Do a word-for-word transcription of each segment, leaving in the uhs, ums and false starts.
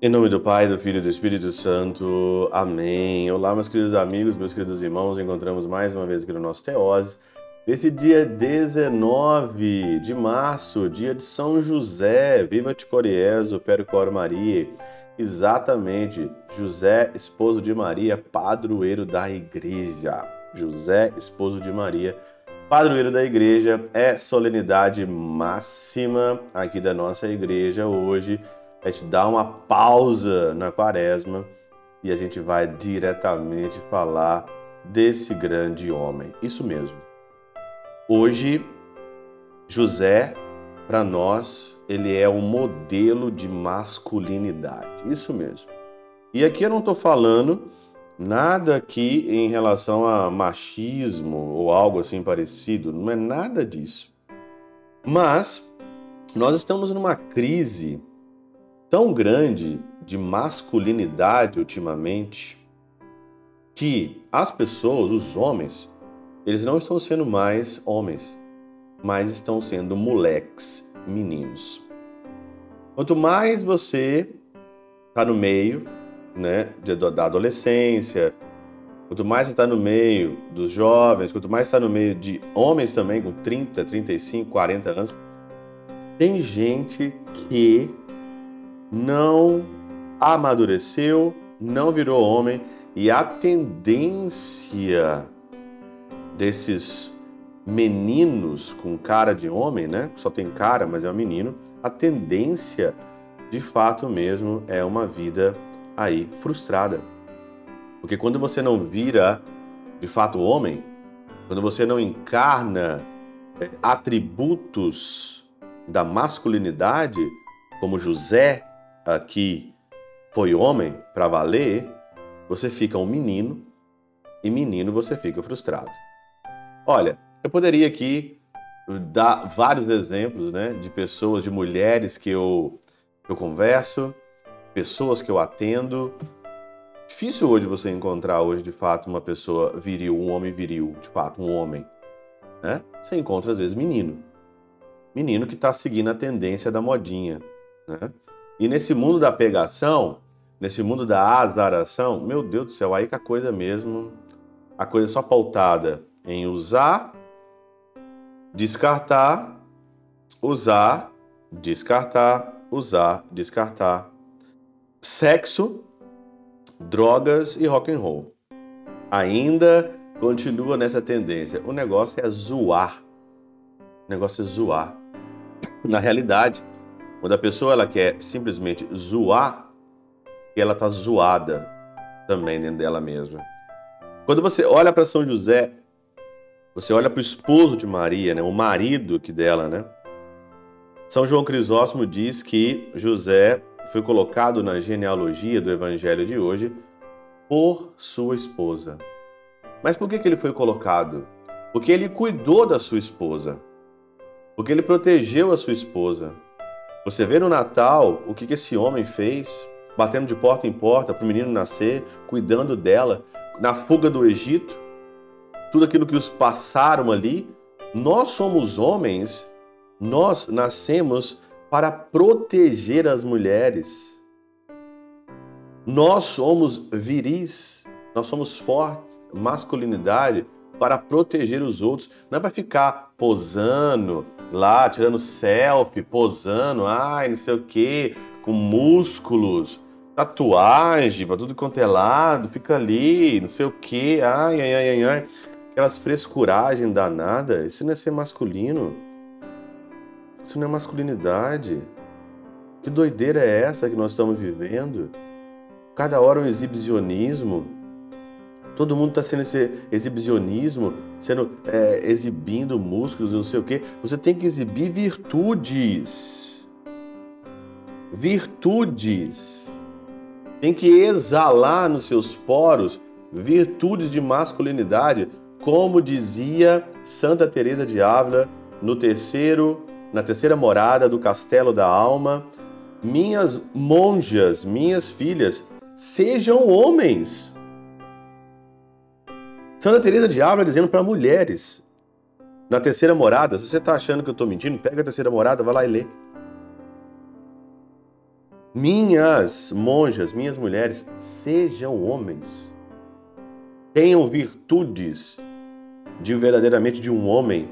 Em nome do Pai, do Filho e do Espírito Santo. Amém. Olá, meus queridos amigos, meus queridos irmãos. Encontramos mais uma vez aqui no nosso Teose. Nesse dia dezenove de março, dia de São José. Viva te Coriezo, Percor Maria. Exatamente, José, esposo de Maria, padroeiro da igreja. José, esposo de Maria, padroeiro da igreja. É solenidade máxima aqui da nossa igreja hoje. A gente dá uma pausa na quaresma e a gente vai diretamente falar desse grande homem. Isso mesmo. Hoje, José, para nós, ele é um modelo de masculinidade. Isso mesmo. E aqui eu não estou falando nada aqui em relação a machismo ou algo assim parecido. Não é nada disso. Mas nós estamos numa crise tão grande de masculinidade ultimamente que as pessoas, os homens, eles não estão sendo mais homens, mas estão sendo moleques, meninos. Quanto mais você está no meio, né, da adolescência, quanto mais você está no meio dos jovens, quanto mais está no meio de homens também com trinta, trinta e cinco, quarenta anos, tem gente que não amadureceu, não virou homem, e a tendência desses meninos com cara de homem, né? Só tem cara, mas é um menino. A tendência, de fato mesmo, é uma vida aí frustrada. Porque quando você não vira, de fato, homem, quando você não encarna é, atributos da masculinidade, como José aqui foi homem para valer, você fica um menino, e menino você fica frustrado. Olha, eu poderia aqui dar vários exemplos, né, de pessoas, de mulheres que eu, eu converso, pessoas que eu atendo. Difícil hoje você encontrar hoje, de fato, uma pessoa viril, um homem viril, de fato, um homem, né? Você encontra, às vezes, menino. Menino que está seguindo a tendência da modinha, né? E nesse mundo da pegação, nesse mundo da azaração, meu Deus do céu, aí que a coisa mesmo, a coisa só pautada em usar, descartar, usar, descartar, usar, descartar. Sexo, drogas e rock and roll. Ainda continua nessa tendência. O negócio é zoar. O negócio é zoar. Na realidade, quando a pessoa ela quer simplesmente zoar, ela está zoada também dentro dela mesma. Quando você olha para São José, você olha para o esposo de Maria, né? O marido que dela, né? São João Crisóstomo diz que José foi colocado na genealogia do evangelho de hoje por sua esposa. Mas por que que ele foi colocado? Porque ele cuidou da sua esposa. Porque ele protegeu a sua esposa. Você vê no Natal o que que esse homem fez, batendo de porta em porta para o menino nascer, cuidando dela, na fuga do Egito, tudo aquilo que os passaram ali. Nós somos homens, nós nascemos para proteger as mulheres. Nós somos viris, nós somos fortes, masculinidade, para proteger os outros, não é para ficar posando lá, tirando selfie, posando, ai, não sei o quê, com músculos, tatuagem para tudo quanto é lado, fica ali, não sei o quê, ai, ai, ai, ai, ai, aquelas frescuragens danadas. Isso não é ser masculino, isso não é masculinidade. Que doideira é essa que nós estamos vivendo? Cada hora um exibicionismo. Todo mundo está sendo esse exibicionismo, sendo é, exibindo músculos, não sei o quê. Você tem que exibir virtudes. Virtudes. Tem que exalar nos seus poros virtudes de masculinidade, como dizia Santa Teresa de Ávila no terceiro, na terceira morada do Castelo da Alma: minhas monjas, minhas filhas, sejam homens. Santa Teresa de Ávila dizendo para mulheres, na terceira morada, se você está achando que eu estou mentindo, pega a terceira morada, vai lá e lê. Minhas monjas, minhas mulheres, sejam homens. Tenham virtudes de verdadeiramente de um homem.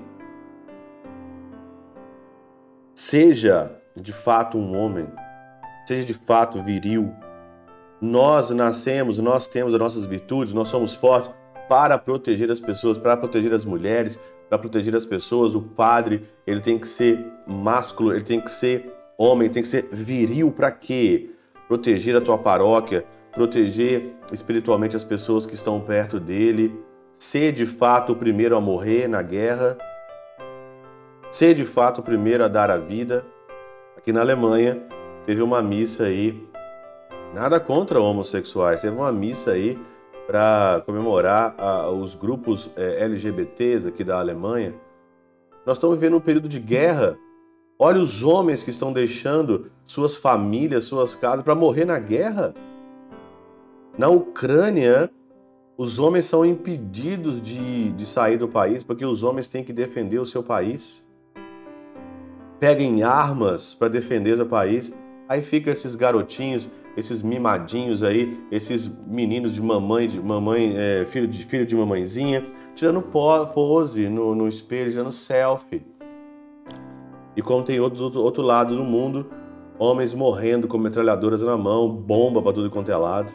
Seja de fato um homem. Seja de fato viril. Nós nascemos, nós temos as nossas virtudes, nós somos fortes para proteger as pessoas, para proteger as mulheres, para proteger as pessoas. O padre, ele tem que ser másculo, ele tem que ser homem, tem que ser viril. Para quê? Proteger a tua paróquia, proteger espiritualmente as pessoas que estão perto dele, ser de fato o primeiro a morrer na guerra, ser de fato o primeiro a dar a vida. Aqui na Alemanha teve uma missa aí, nada contra homossexuais, teve uma missa aí para comemorar a, os grupos é, L G B Ts aqui da Alemanha. Nós estamos vivendo um período de guerra. Olha os homens que estão deixando suas famílias, suas casas para morrer na guerra. Na Ucrânia, os homens são impedidos de, de sair do país porque os homens têm que defender o seu país. Peguem armas para defender o país. Aí fica esses garotinhos, esses mimadinhos aí, esses meninos de mamãe, de mamãe, é, filho de filho de mamãezinha, tirando pose no, no espelho, tirando selfie. E como tem outro, outro lado do mundo, homens morrendo com metralhadoras na mão, bomba para tudo quanto é lado.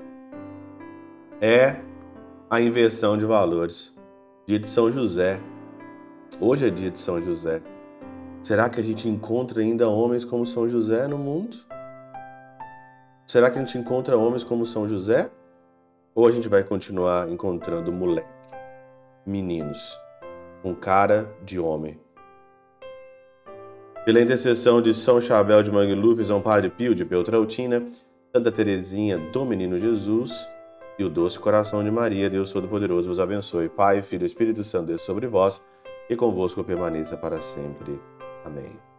É a inversão de valores. Dia de São José. Hoje é dia de São José. Será que a gente encontra ainda homens como São José no mundo? Será que a gente encontra homens como São José? Ou a gente vai continuar encontrando moleque, meninos, com cara de homem? Pela intercessão de São Chabel de Mangluf, São Padre Pio de Peltrautina, Santa Teresinha do Menino Jesus e o doce coração de Maria, Deus Todo-Poderoso vos abençoe. Pai, Filho e Espírito Santo, desça sobre vós e convosco permaneça para sempre. Amém.